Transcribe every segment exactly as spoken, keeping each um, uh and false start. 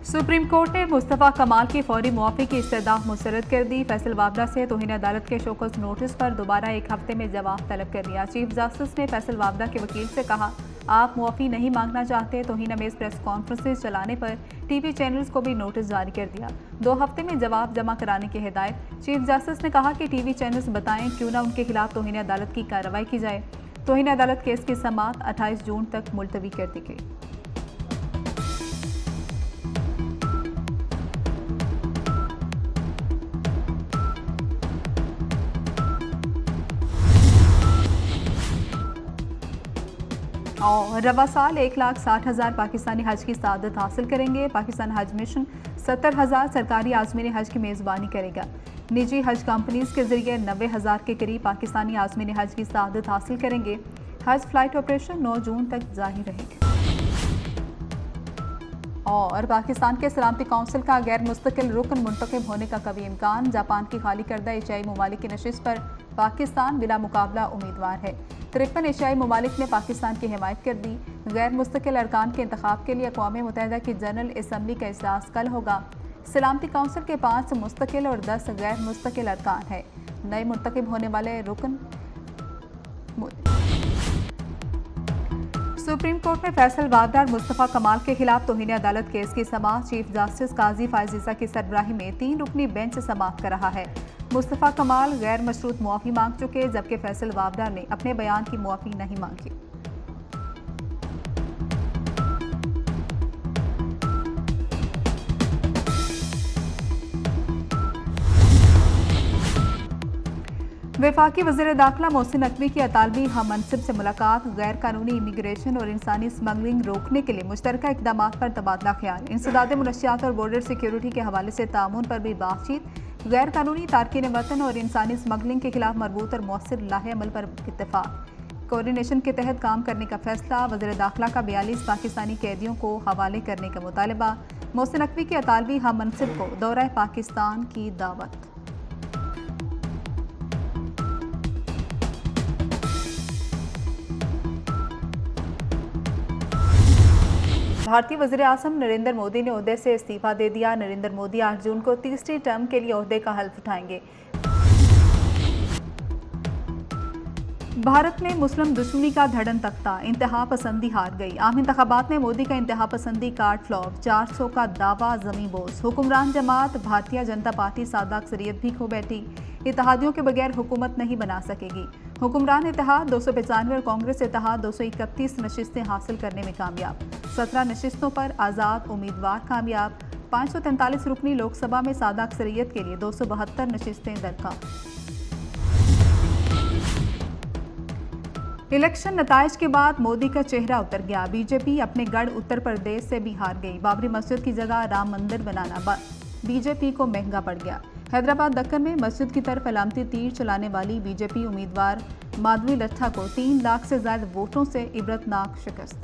Supreme court ने मुस्तफ़ा कमाल की फौरी मुआफ़ी की इस्तदा मुस्तरद कर दी। फैसल वावड़ा से तौहीन अदालत के शोकस नोटिस पर दोबारा एक हफ्ते में जवाब तलब कर लिया। चीफ जस्टिस ने फैसल वावड़ा के वकील से कहा, आप मुआफ़ी नहीं मांगना चाहते तौहीन अमेज़ प्रेस कॉन्फ्रेंसेज चलाने पर टीवी चैनल्स को भी नोटिस जारी कर दिया। दो हफ्ते में जवाब जमा कराने की हिदायत। चीफ जस्टिस ने कहा कि टीवी चैनल्स बताएं क्यों ना उनके खिलाफ तौहीन अदालत की कार्रवाई की जाए। तौहीन अदालत केस की समाअत अट्ठाईस जून तक मुलतवी कर दी गई। और रवा साल एक लाख साठ हज़ार पाकिस्तानी हज की सादत हासिल करेंगे। पाकिस्तान हज मिशन सत्तर हज़ार सरकारी आज़मीन हज की मेज़बानी करेगा। निजी हज कंपनीज के जरिए नब्बे हज़ार के करीब पाकिस्तानी आज़मीन हज की सादत हासिल करेंगे। हज फ्लाइट ऑपरेशन नौ जून तक जारी रहेगा। और पाकिस्तान के सलामती काउंसिल का गैर मुस्तकिल रुकन मुंतखब होने का कभी इम्कान। जापान की खाली करदा एशियाई ममालिक की नशिस्त पर पाकिस्तान बिला मुकाबला उम्मीदवार है। तिरपन एशियाई ममालिक ने पाकिस्तान की हिमायत कर दी। गैर मुस्तकिल अरकान के इंतखाब के लिए अक़वाम मुत्तहिदा की जनरल असम्बली का इजलास कल होगा। सलामती काउंसिल के पाँच मुस्तकिल और दस गैर मुस्तकिल अरकान है। नए मुंतखब होने वाले रुकन सुप्रीम कोर्ट में फैसल वावड़ा और मुस्तफ़ा कमाल के खिलाफ तौहीन अदालत केस की समाअत। चीफ जस्टिस काजी फायज़ की सरबराही में तीन रुकनी बेंच समाअत कर रहा है। मुस्तफ़ा कमाल गैर मशरूत मुआफ़ी मांग चुके, जबकि फैसल वावड़ा ने अपने बयान की मुआफ़ी नहीं मांगी। वफाकी वज़ीर दाखिला मोहसिन नकवी की अतालवी हम मनसिब से मुलाकात। गैर कानूनी इमिग्रेशन और इंसानी स्मगलिंग रोकने के लिए मुश्तरका इक़दामात पर तबादला ख्याल। इंसदाद मुनशियात और बॉर्डर सिक्योरिटी के हवाले से तामुन पर भी बातचीत। गैर कानूनी तारकीन वतन और इंसानी स्मगलिंग के खिलाफ मरबूत और मौसर लाहे अमल पर इत्तेफाक। कोऑर्डिनेशन के तहत काम करने का फैसला। वज़ीर दाखिला का बयालीस पाकिस्तानी कैदियों को हवाले करने का मुतालबा। मोहसिन नकवी की अतालवी हम मनसिब को दौरा पाकिस्तान की दावत। भारतीय वज़ीर आज़म नरेंद्र मोदी ने ओहदे से इस्तीफा दे दिया। नरेंद्र मोदी आठ जून को तीसरी टर्म के लिए ओहदे का हल्फ उठाएंगे। भारत में मुस्लिम दुश्मनी का धड़न तख्ता, इंतहा पसंदी हार गई। आम इंतखाबात में मोदी का इंतहा पसंदी कार्ड फ्लॉप। चार सौ का दावा जमी बोस। हुक्मरान जमात भारतीय जनता पार्टी सादा अक्सरियत भी खो बैठी। इत्तेहादियों के बगैर हुकूमत नहीं बना सकेगी। हुक्मरान इत्तेहाद दो सौ पचानवे और कांग्रेस इत्तेहाद दो सौ इकतीस नशिस्तें हासिल करने में कामयाब। सत्रह नशिस्तों पर आज़ाद उम्मीदवार कामयाब। पाँच सौ तैंतालीस रुकनी लोकसभा में सादा अक्सरियत के लिए दो सौ बहत्तर नशिस्तें दरकार। इलेक्शन नताइज के बाद मोदी का चेहरा उतर गया। बीजेपी अपने गढ़ उत्तर प्रदेश से भी हार गई। बाबरी मस्जिद की जगह राम मंदिर बनाना बीजेपी को महंगा पड़ गया। हैदराबाद दक्कन में मस्जिद की तरफ अलामती तीर चलाने वाली बीजेपी उम्मीदवार माधवी लट्ठा को तीन लाख से ज्यादा वोटों से इबरतनाक शिकस्त।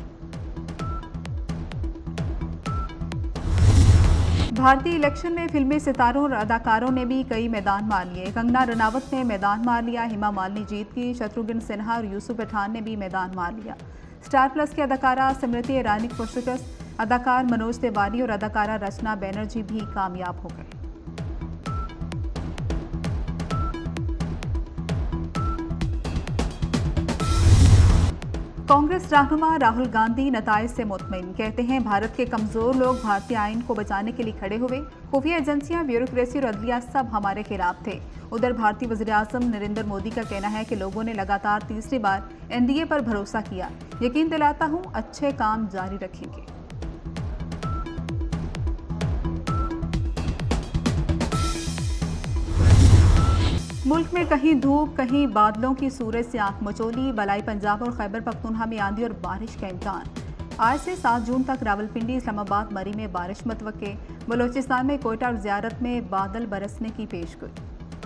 भारतीय इलेक्शन में फिल्मी सितारों और अदाकारों ने भी कई मैदान मार लिए। कंगना रनावत ने मैदान मार लिया। हेमा मालिनी जीत की। शत्रुघ्न सिन्हा और यूसुफ पठान ने भी मैदान मार लिया। स्टार प्लस की अदाकारा स्मृति ईरानी को शिकस्त। अदाकार मनोज तिवारी और अदाकारा रचना बैनर्जी भी कामयाब हो गए। कांग्रेस रहनुमा राहुल गांधी नताइज से मुतमईन। कहते हैं भारत के कमजोर लोग भारतीय आइन को बचाने के लिए खड़े हुए। खुफिया एजेंसियां, ब्यूरोक्रेसी और अदलिया सब हमारे खिलाफ थे। उधर भारतीय वज़ीर आज़म नरेंद्र मोदी का कहना है कि लोगों ने लगातार तीसरी बार एनडीए पर भरोसा किया। यकीन दिलाता हूं अच्छे काम जारी रखेंगे। मुल्क में कहीं धूप कहीं बादलों की सूरज से आंख मचोली। बलाई पंजाब और खैबर पख्तूनख्वा में आंधी और बारिश का इम्कान। आज से सात जून तक रावलपिंडी, इस्लामाबाद, मरी में बारिश मतवक्के। बलोचिस्तान में कोयटा और ज़ियारत में बादल बरसने की पेशगोई।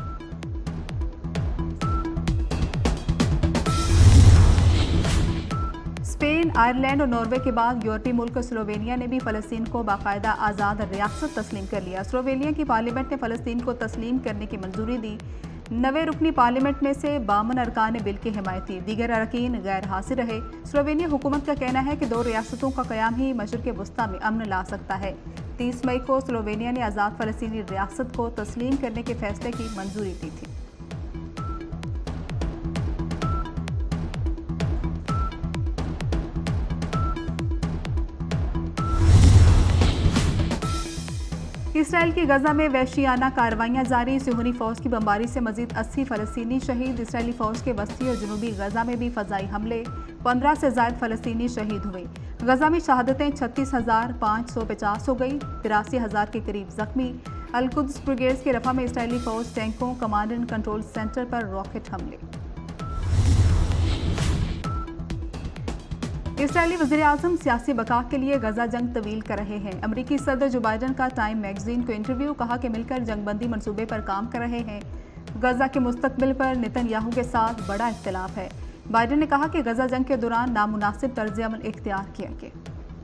स्पेन, आयरलैंड और नॉर्वे के बाद यूरोपीय मुल्क स्लोवेनिया ने भी फ़लस्तीन को बाकायदा आज़ाद रियासत तस्लीम कर लिया। स्लोवेनिया की पार्लियामेंट ने फ़लस्तीन को तस्लीम करने की मंजूरी दी। नवे रुकनी पार्लियामेंट में से बावन अरकान ने बिल की हिमायती, दीगर अरकान गैर हासिल रहे। स्लोवेनिया हुकूमत का कहना है कि दो रियासतों का क़याम ही मशरिक़ वस्ता में अमन ला सकता है। तीस मई को स्लोवेनिया ने आज़ाद फ़लस्तीनी रियासत को तस्लीम करने के फैसले की मंजूरी दी थी। इसराइल की गजा में वहशियाना कार्रवाइयां जारी। सिहोनी फौज की बमबारी से मजीद अस्सी फ़लस्तीनी शहीद। इसराइली फौज के वस्ती और जनूबी गजा में भी फ़ज़ाई हमले, पंद्रह से ज़ायद फ़लस्तीनी शहीद हुए। गजा में शहादतें छत्तीस हज़ार पाँच सौ पचास हो गई, तिरासी हज़ार के करीब जख्मी। अल-कुद्स ब्रिगेड्स के रफा में इसराइली फौज टैंकों, कमांड एंड कंट्रोल सेंटर पर रॉकेट हमले। इसराइली वज़ीर-ए-आज़म सियासी बका के लिए गजा जंग तवील कर रहे हैं। अमरीकी सदर जो बाइडन का टाइम मैगजीन को इंटरव्यू, कहा कि मिलकर जंगबंदी मंसूबे पर काम कर रहे हैं। गजा के मुस्तकबिल पर नेतन्याहू के साथ बड़ा इख्तिलाफ है। बाइडन ने कहा कि गजा जंग के दौरान नामुनासिब तर्ज अमल इख्तियार किया गया।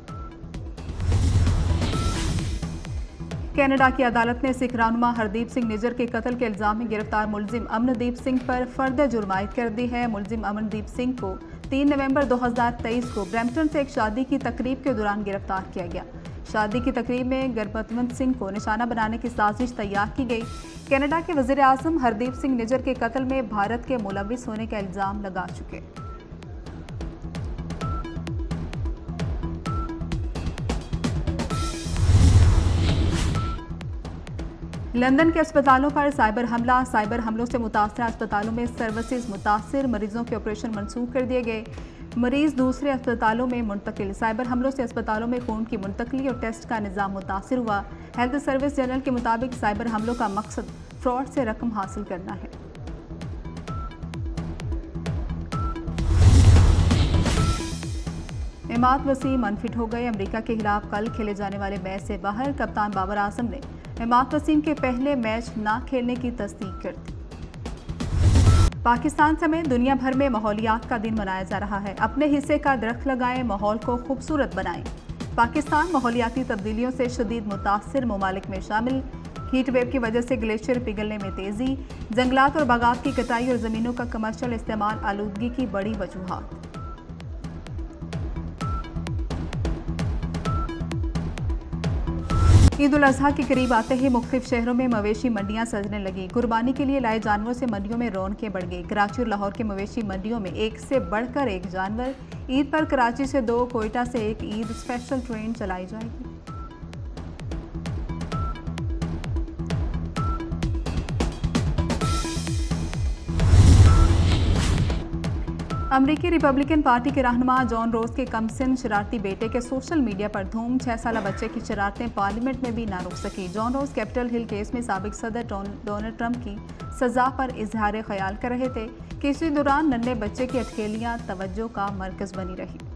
कनाडा की अदालत ने सिख रहनुमा हरदीप सिंह निज्जर के कत्ल के इल्जाम में गिरफ्तार मुलजिम अमनदीप सिंह पर फर्द जुर्म आयद कर दी है। मुलजिम अमनदीप सिंह को तीन नवंबर दो हज़ार तेईस को ब्रैम्पटन से एक शादी की तकरीब के दौरान गिरफ्तार किया गया। शादी की तकरीब में गुरपतवंत सिंह को निशाना बनाने की साजिश तैयार की गई। कनाडा के वज़ीर-ए-आज़म हरदीप सिंह निज्जर के कत्ल में भारत के मुलविस होने का इल्जाम लगा चुके। लंदन के अस्पतालों पर साइबर हमला। साइबर हमलों से मुतासर अस्पतालों में सर्विसेज मुतासर, मरीजों के ऑपरेशन मनसूख कर दिए गए, मरीज दूसरे अस्पतालों में मुंतकिल। साइबर हमलों से अस्पतालों में खून की मुंतकली और टेस्ट का निज़ाम मुतासर हुआ। हेल्थ सर्विस जनरल के मुताबिक साइबर हमलों का मकसद फ्रॉड से रकम हासिल करना है। इमाद वसीम अनफिट हो गए। अमेरिका के खिलाफ कल खेले जाने वाले मैच से बाहर। कप्तान बाबर आजम ने इमाद वसीम के पहले मैच ना खेलने की तस्दीक कर दी। पाकिस्तान समेत दुनिया भर में माहौलियात का दिन मनाया जा रहा है। अपने हिस्से का दरख्त लगाएं, माहौल को खूबसूरत बनाएं। पाकिस्तान माहौलियाती तब्दीलियों से शदीद मुतासिर ममालिक में शामिल। हीट वेव की वजह से ग्लेशियर पिघलने में तेज़ी, जंगलात और बागात की कटाई और ज़मीनों का कमर्शियल इस्तेमाल आलूदगी की बड़ी वजूहात। ईद उल अजहा के करीब आते ही मुख्तलिफ शहरों में मवेशी मंडियां सजने लगी। कुर्बानी के लिए लाए जानवरों से मंडियों में रौनकें बढ़ गई। कराची और लाहौर के मवेशी मंडियों में एक से बढ़कर एक जानवर। ईद पर कराची से दो, कोयटा से एक ईद स्पेशल ट्रेन चलाई जाएगी। अमरीकी रिपब्लिकन पार्टी के रहनुमा जॉन रोज के कमसिन शरारती बेटे के सोशल मीडिया पर धूम। छह साल बच्चे की शरारतें पार्लियामेंट में भी ना रुक सकी। John Rose Capitol Hill case में साबिक सदर डोनाल्ड ट्रंप की सजा पर इजहार ख्याल कर रहे थे कि इसी दौरान नन्हे बच्चे की अटखेलियां तवज्जो का मरकज बनी रही।